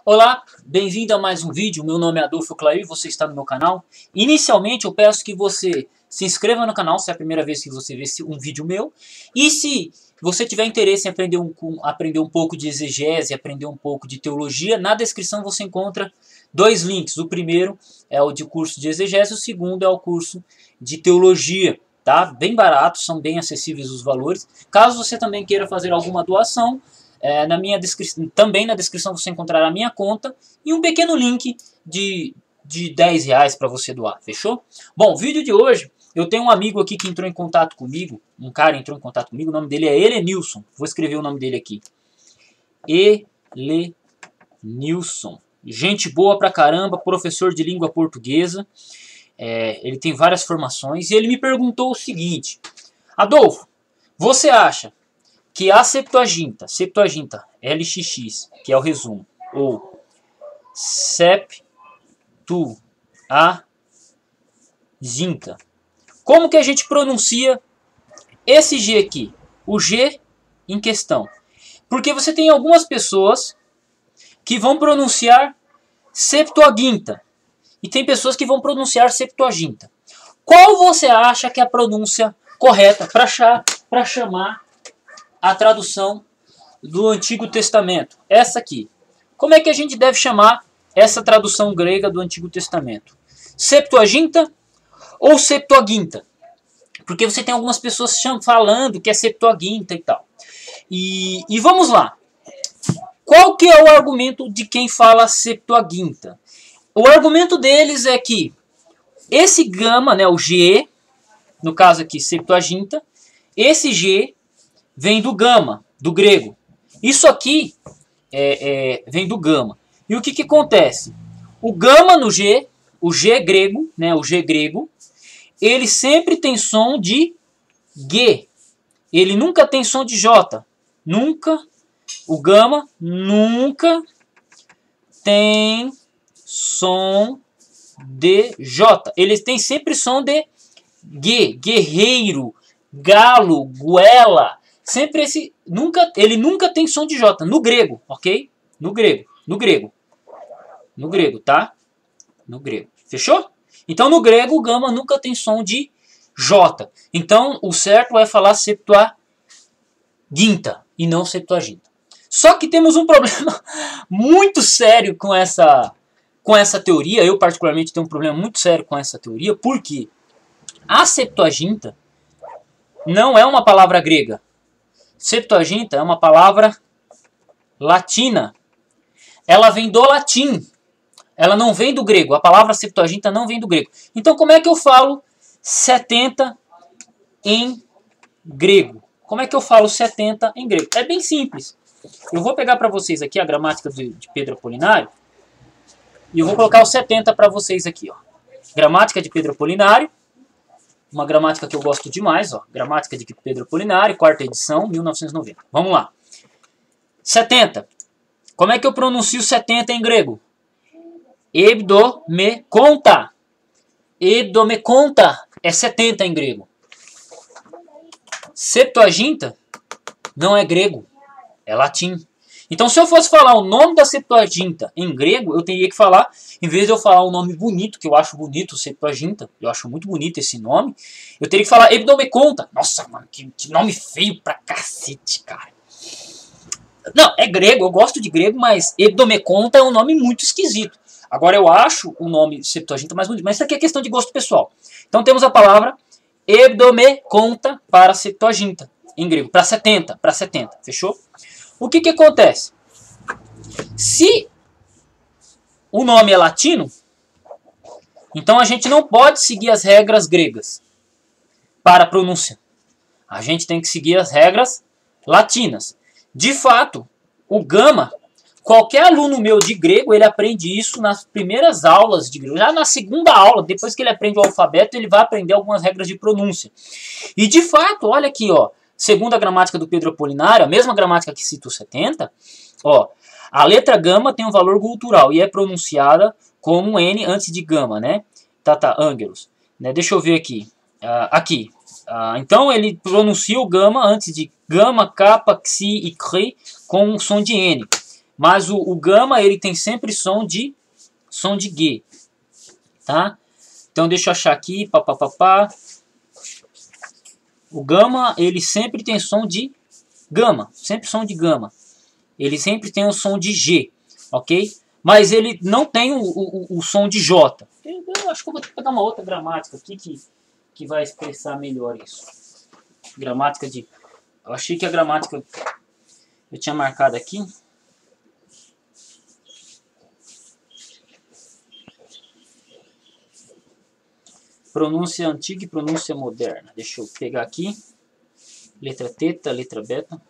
Olá, bem-vindo a mais um vídeo. Meu nome é Adolfo Clair, você está no meu canal. Inicialmente eu peço que você se inscreva no canal se é a primeira vez que você vê um vídeo meu. E se você tiver interesse em aprender um pouco de exegese, aprender um pouco de teologia, na descrição você encontra dois links. O primeiro é o de curso de exegese, o segundo é o curso de teologia. Tá? Bem barato, são bem acessíveis os valores. Caso você também queira fazer alguma doação, também na descrição você encontrará a minha conta e um pequeno link de R$10 para você doar, fechou? Bom, vídeo de hoje, eu tenho um amigo aqui que entrou em contato comigo, um cara entrou em contato comigo, o nome dele é Elenilson, vou escrever o nome dele aqui. Elenilson, gente boa pra caramba, professor de língua portuguesa, ele tem várias formações e ele me perguntou o seguinte: Adolfo, você acha que a Septuaginta, LXX, que é o resumo, ou Septuaginta, como que a gente pronuncia esse G aqui, o G em questão? Porque você tem algumas pessoas que vão pronunciar Septuaginta, e tem pessoas que vão pronunciar Septuaginta. Qual você acha que é a pronúncia correta para chamar a tradução do Antigo Testamento? Essa aqui. Como é que a gente deve chamar essa tradução grega do Antigo Testamento? Septuaginta ou Septuaginta? Porque você tem algumas pessoas falando que é Septuaginta e tal. E vamos lá. Qual que é o argumento de quem fala Septuaginta? O argumento deles é que esse gama, né, o G, no caso aqui Septuaginta, esse G vem do gama, do grego. Isso aqui vem do gama. E o que, que acontece? O gama no G, o G grego, né, o G grego, ele sempre tem som de G. Ele nunca tem som de J. Nunca. O gama nunca tem som de J. Ele tem sempre som de G. Guerreiro, galo, goela. Sempre esse, ele nunca tem som de J, no grego, ok? No grego, tá? No grego, fechou? Então no grego o gama nunca tem som de J. Então o certo é falar Septuaginta e não Septuaginta. Só que temos um problema muito sério com essa teoria. Eu particularmente tenho um problema muito sério com essa teoria, porque a Septuaginta não é uma palavra grega. Septuaginta é uma palavra latina. Ela vem do latim. Ela não vem do grego. A palavra Septuaginta não vem do grego. Então como é que eu falo 70 em grego? Como é que eu falo 70 em grego? É bem simples. Eu vou pegar para vocês aqui a gramática de Pedro Apolinário. E eu vou colocar o 70 para vocês aqui. Ó. Gramática de Pedro Apolinário. Uma gramática que eu gosto demais, ó. Gramática de Pedro Apolinário, 4ª edição, 1990. Vamos lá. 70. Como é que eu pronuncio 70 em grego? Hebdomekonta. Hebdomekonta é 70 em grego. Septuaginta não é grego, é latim. Então, se eu fosse falar o nome da Septuaginta em grego, eu teria que falar, em vez de eu falar um nome bonito, que eu acho bonito, Septuaginta, eu acho muito bonito esse nome, eu teria que falar Hebdomekonta. Nossa, mano, que nome feio pra cacete, cara. Não, é grego, eu gosto de grego, mas Hebdomekonta é um nome muito esquisito. Agora, eu acho o nome Septuaginta mais bonito, mas isso aqui é questão de gosto pessoal. Então, temos a palavra Hebdomekonta para Septuaginta, em grego, para 70, fechou? O que, que acontece? Se o nome é latino, então a gente não pode seguir as regras gregas para a pronúncia. A gente tem que seguir as regras latinas. De fato, o gama, qualquer aluno meu de grego, ele aprende isso nas primeiras aulas de grego. Já na segunda aula, depois que ele aprende o alfabeto, ele vai aprender algumas regras de pronúncia. E de fato, olha aqui, ó. Segundo a gramática do Pedro Apolinário, a mesma gramática que cita o 70, ó, a letra gama tem um valor cultural e é pronunciada como um N antes de gama, né? Angelus. Né? Deixa eu ver aqui. Então ele pronuncia o gama antes de gama, kappa, xi e kri com um som de N. Mas o gama, ele tem sempre som de G, tá? Então deixa eu achar aqui, papapá. O gama, ele sempre tem som de gama, sempre som de gama. Ele sempre tem o som de G, ok? Mas ele não tem o som de J. Eu acho que eu vou pegar uma outra gramática aqui que vai expressar melhor isso. Gramática de... Eu achei que a gramática eu tinha marcado aqui. Pronúncia antiga e pronúncia moderna. Deixa eu pegar aqui. Letra teta, letra beta.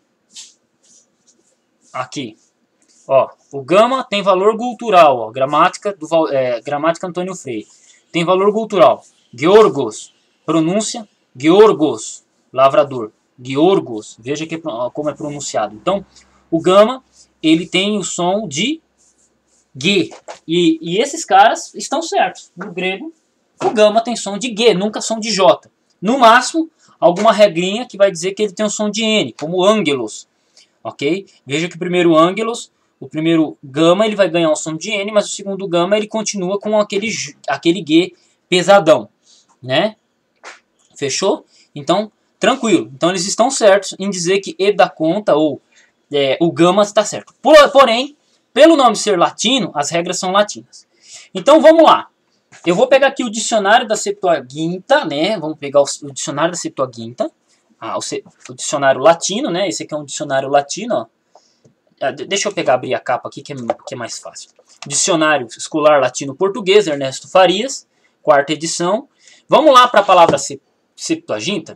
Aqui. Ó, o gama tem valor cultural. Ó, gramática Antônio Freire. Tem valor cultural. Georgos. Pronúncia. Georgos. Lavrador. Georgos. Veja que, como é pronunciado. Então, o gama, ele tem o som de G. E esses caras estão certos. No grego, o gama tem som de G, nunca som de J. No máximo, alguma regrinha que vai dizer que ele tem um som de N, como ângelos. Ok? Veja que o primeiro ângelos, o primeiro gama, ele vai ganhar um som de N, mas o segundo gama, ele continua com aquele G pesadão. Né? Fechou? Então, tranquilo. Então, eles estão certos em dizer que E dá conta, ou o gama está certo. Porém, pelo nome ser latino, as regras são latinas. Então, vamos lá. Eu vou pegar aqui o dicionário da Septuaginta, né? Vamos pegar o dicionário da Septuaginta. O dicionário latino, né? Esse aqui é um dicionário latino, ó. Deixa eu abrir a capa aqui, que é mais fácil. Dicionário Escolar Latino-Português, Ernesto Farias, 4ª edição. Vamos lá para a palavra Septuaginta.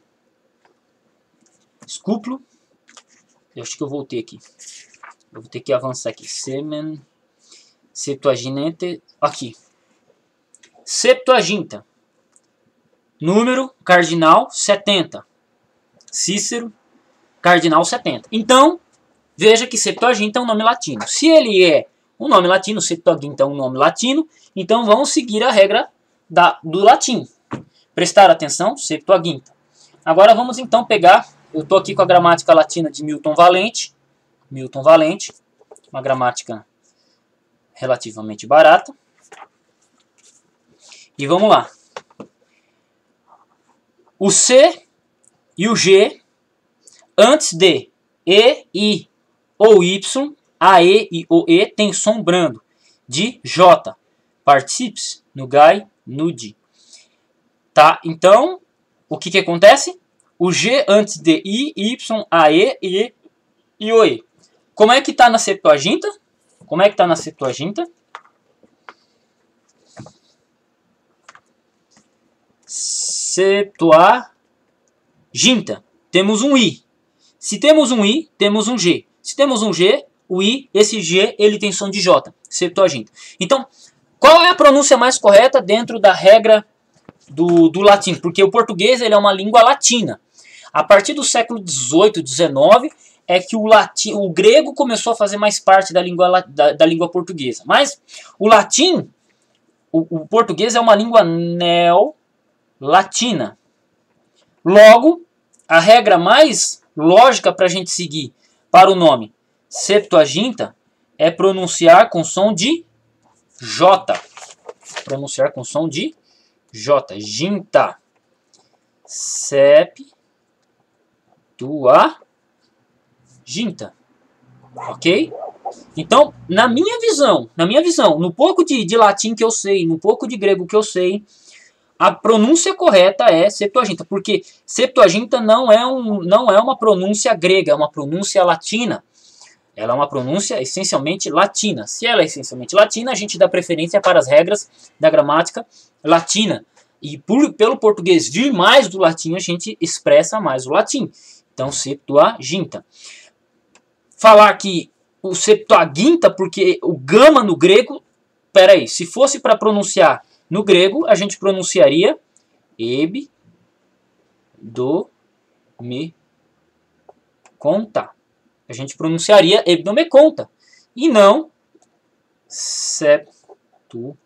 Escúpulo. Eu acho que eu voltei aqui. Eu vou ter que avançar aqui. Septuaginta. Aqui. Septuaginta. Número cardinal 70. Cícero, cardinal 70. Então, veja que Septuaginta é um nome latino. Se ele é um nome latino, Septuaginta é um nome latino, então vamos seguir a regra do latim. Prestar atenção, Septuaginta. Agora vamos então pegar, eu estou aqui com a gramática latina de Milton Valente. Milton Valente, uma gramática relativamente barata. E vamos lá. O C e o G, antes de E, I ou Y, a E e o E tem som brando, de J. Particípios, nugai, nudi. Tá? Então, o que acontece? O G antes de I, Y, a E e o E. Como é que está na Septuaginta? Como é que está na Septuaginta? Septuaginta. Temos um I. Se temos um I, temos um G. Se temos um G, o I, esse G, ele tem som de J. Septuaginta. Então, qual é a pronúncia mais correta dentro da regra do latim? Porque o português ele é uma língua latina. A partir do século XVIII, XIX, é que o grego começou a fazer mais parte da língua portuguesa. Mas o latim, o português é uma língua neolatina. Logo, a regra mais lógica para a gente seguir para o nome Septuaginta é pronunciar com som de J. Pronunciar com som de J. Ginta. Septuaginta. Ok? Então, na minha visão, no pouco de latim que eu sei, no pouco de grego que eu sei, a pronúncia correta é Septuaginta, porque Septuaginta não é uma pronúncia grega, é uma pronúncia latina. Ela é uma pronúncia essencialmente latina. Se ela é essencialmente latina, a gente dá preferência para as regras da gramática latina. E pelo português vir mais do latim, a gente expressa mais o latim. Então, Septuaginta. Falar que o Septuaginta, porque o gama no grego, peraí, se fosse para pronunciar no grego, a gente pronunciaria eb, do, me, conta. A gente pronunciaria eb, do, me, conta. E não Septuaginta.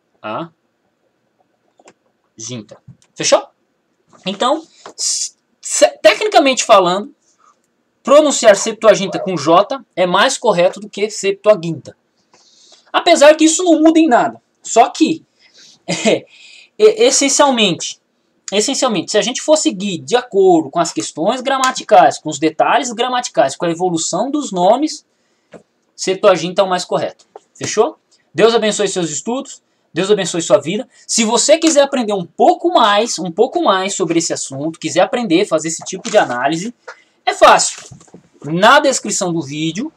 Fechou? Então, tecnicamente falando, pronunciar Septuaginta com J é mais correto do que Septuaginta. Apesar que isso não muda em nada. Só que, essencialmente, se a gente for seguir de acordo com as questões gramaticais, com os detalhes gramaticais, com a evolução dos nomes, Septuaginta é o mais correto. Fechou? Deus abençoe seus estudos. Deus abençoe sua vida. Se você quiser aprender um pouco mais sobre esse assunto, quiser aprender a fazer esse tipo de análise, é fácil. Na descrição do vídeo,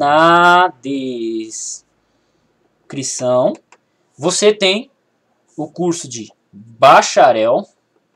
você tem o curso de bacharel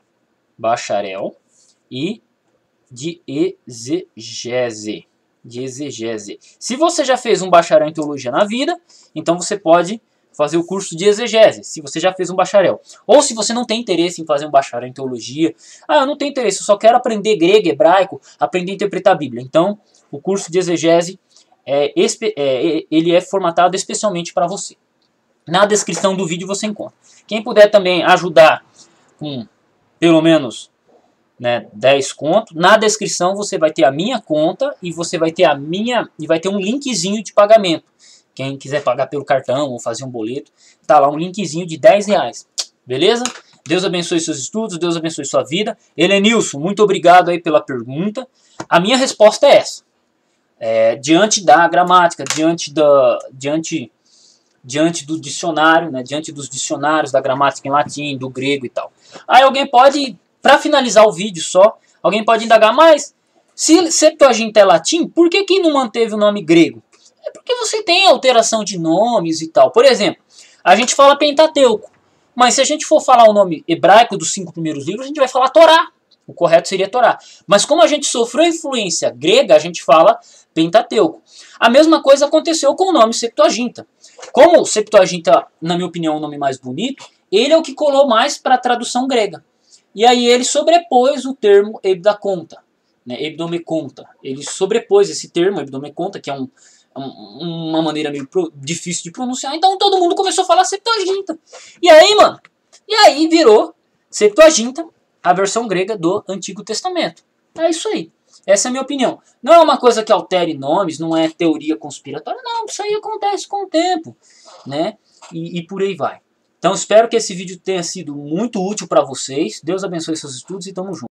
e de exegese. Se você já fez um bacharel em teologia na vida, então você pode fazer o curso de exegese, se você já fez um bacharel. Ou se você não tem interesse em fazer um bacharel em teologia, eu não tenho interesse, eu só quero aprender grego, hebraico, aprender a interpretar a Bíblia. Então, o curso de exegese, ele é formatado especialmente para você. Na descrição do vídeo você encontra. Quem puder também ajudar com pelo menos 10 conto, na descrição você vai ter a minha conta e você vai ter um linkzinho de pagamento. Quem quiser pagar pelo cartão ou fazer um boleto, tá lá um linkzinho de R$10. Beleza? Deus abençoe seus estudos, Deus abençoe sua vida. Helenilson, muito obrigado aí pela pergunta. A minha resposta é essa. Diante da gramática, diante do dicionário, diante dos dicionários da gramática em latim, do grego e tal. Aí alguém pode, para finalizar o vídeo só, alguém pode indagar, mas se Septuaginta é latim, por que não manteve o nome grego? É porque você tem alteração de nomes e tal. Por exemplo, a gente fala Pentateuco, mas se a gente for falar o nome hebraico dos 5 primeiros livros, a gente vai falar Torá. O correto seria Torá. Mas como a gente sofreu influência grega, a gente fala Pentateuco. A mesma coisa aconteceu com o nome Septuaginta. Como Septuaginta, na minha opinião, é o nome mais bonito, ele é o que colou mais para a tradução grega. E aí ele sobrepôs o termo hebdaconta, hebdomeconta. Ele sobrepôs esse termo, hebdomeconta, que é uma maneira meio difícil de pronunciar. Então todo mundo começou a falar Septuaginta. E aí virou Septuaginta, a versão grega do Antigo Testamento. É isso aí. Essa é a minha opinião. Não é uma coisa que altere nomes, não é teoria conspiratória, não. Isso aí acontece com o tempo, e por aí vai. Então espero que esse vídeo tenha sido muito útil para vocês. Deus abençoe seus estudos e tamo junto.